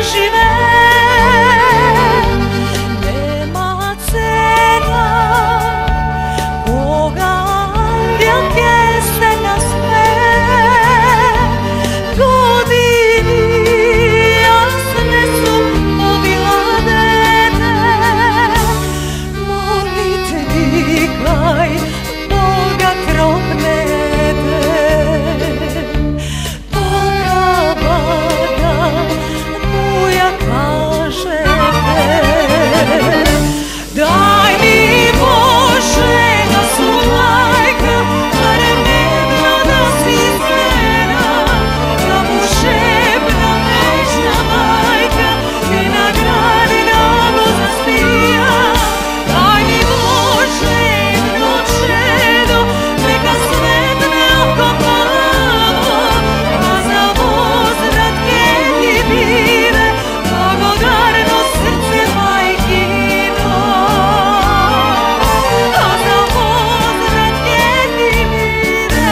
žive. Nema cena koga angelke se na sve godini jasne su obiladene. Molite nikaj Boga kropnete, pa kada muja kažete daj mi Bože da su majka, bar nedna da si žena, da mu šepna večna majka i nagradi da mu zaspija. Daj mi Bože jedno čedo, neka svetne oko plavo, a za vozdratke ti bide blagodarno srce majkino. A za vozdratke ti bide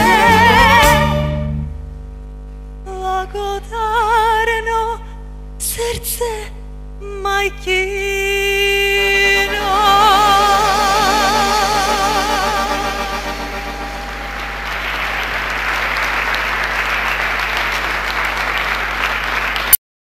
blagodarno srce majkino.